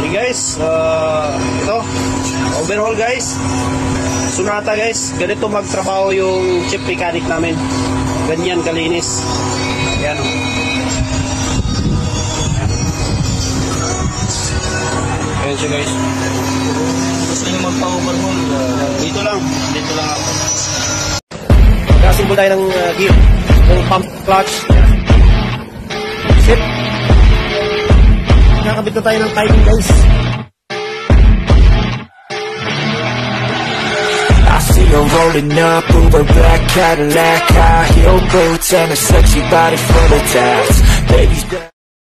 guys, ito, overhaul guys. Sonata guys, ganito magtrabaho yung chip mechanic namin. Ganyan kalinis. Ayan o. Ayan siya guys. Gusto nyo magpa-overhaul, dito lang ako. Magkasimbol tayo ng gear. Yung pump clutch. Sit. Nakakabit na tayo ng timing guys. I see her rolling up, Uber black Cadillac, high heel boots and a sexy body full of tats. Baby's back.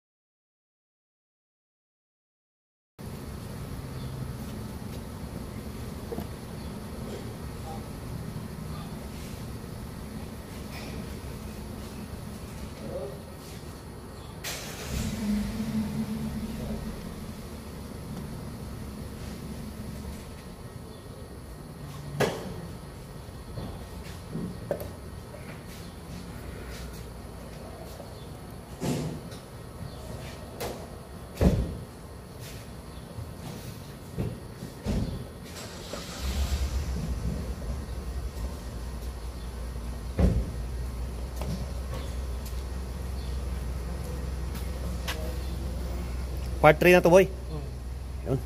Part 3 na to boy. Yun.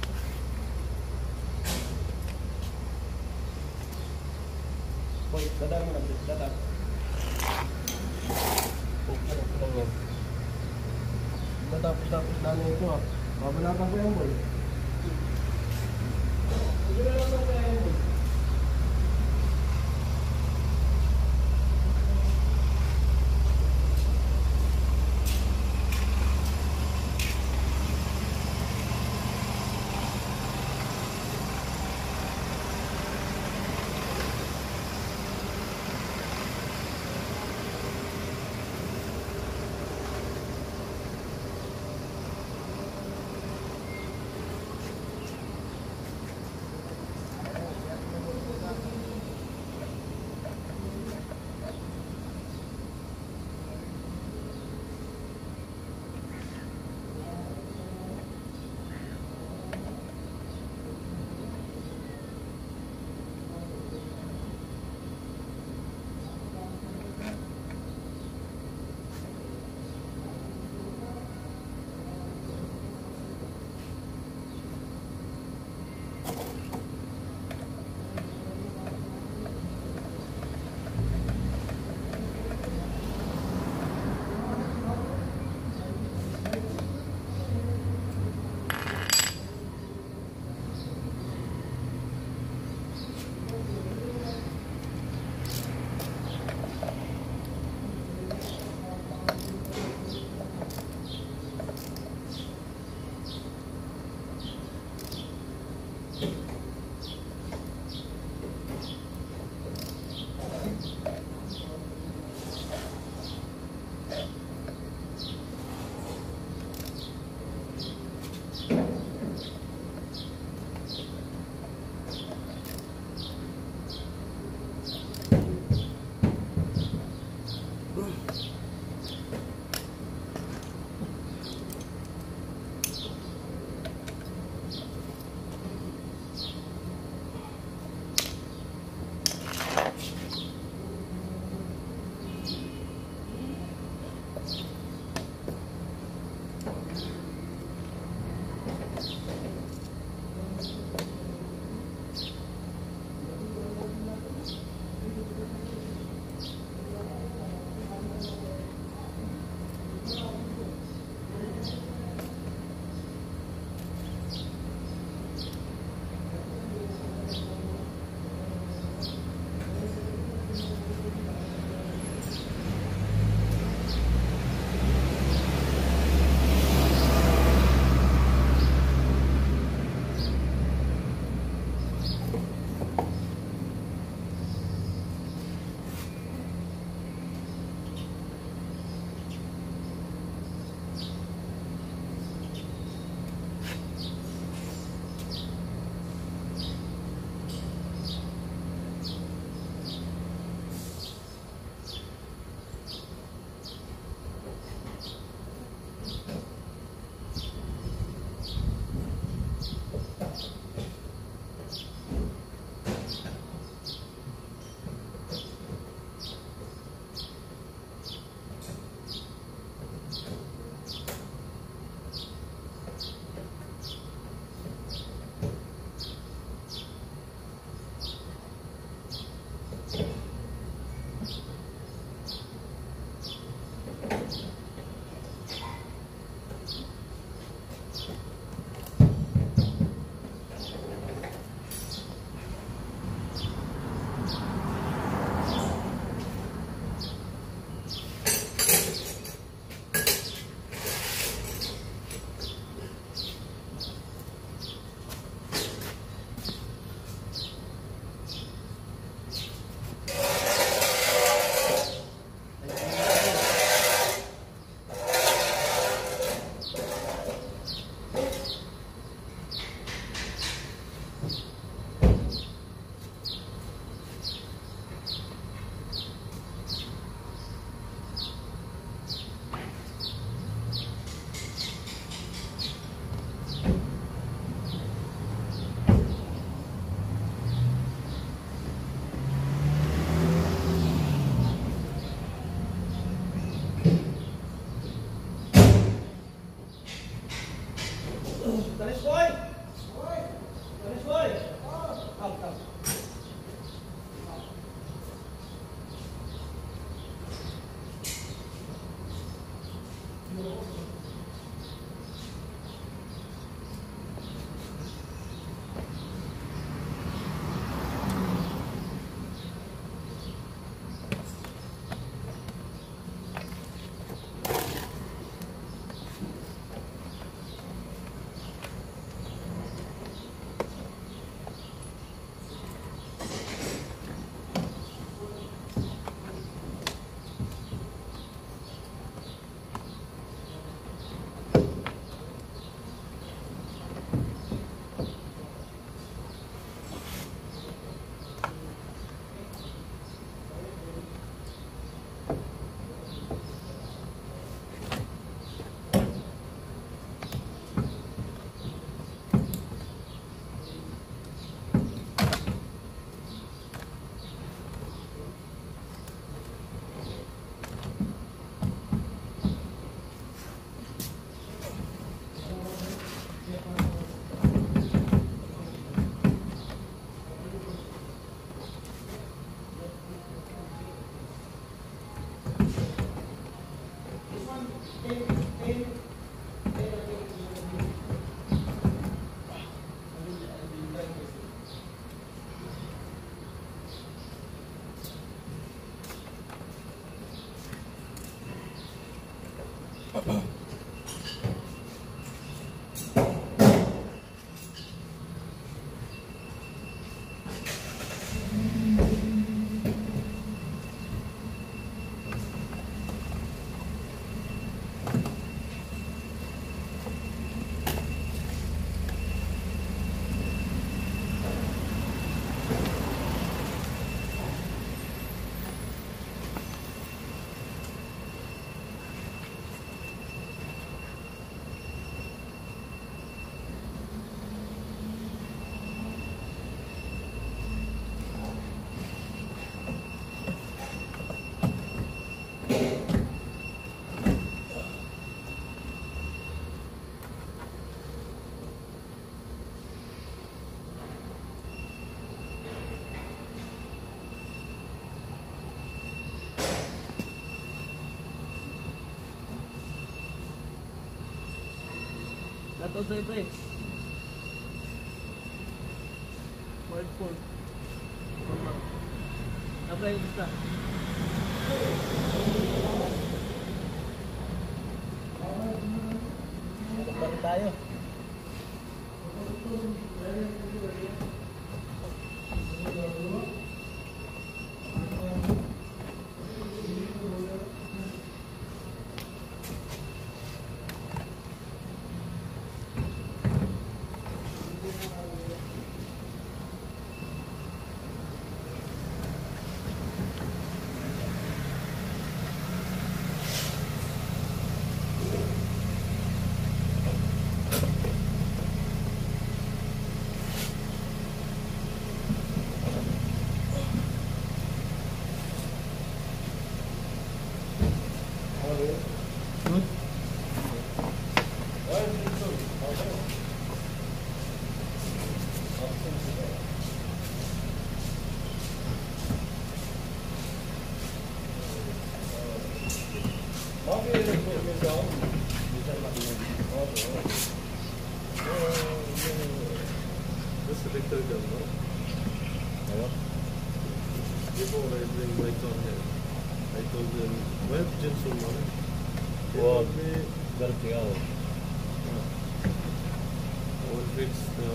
Boy, dadaan mo lang. Dadaan. Matapos namin ito ha. Babalatan ko yan boy. Babalatan ko yan boy. Talis boy! Talis boy! Come, come. Shoutout sa'yo, pre. World Food. Apa yung gusto? Bakit tayo? Just a little girl, no? Hello? Before I bring my son here, I told them, where Jin Sung Man? They Well, told me, gotta figure out. I will fix the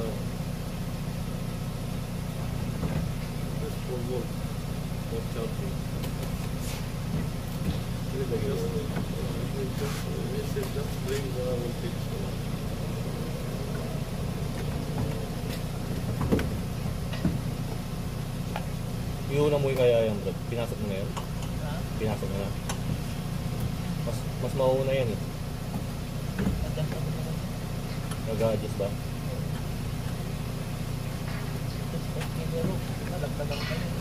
this phone work of charging. He said, just bring the I will fix the one. Iuna mo yung kaya yung vlog. Pinasok mo na yun? Ha? Pinasok mo na. Mas mauuna yan eh. Adjust ako na. Nag-a-adjust ba? Pero, nalagtagan ka na.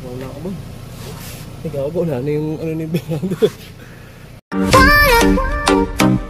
Wala ako ba? Ikaw ba na yung ano ni Bernardo?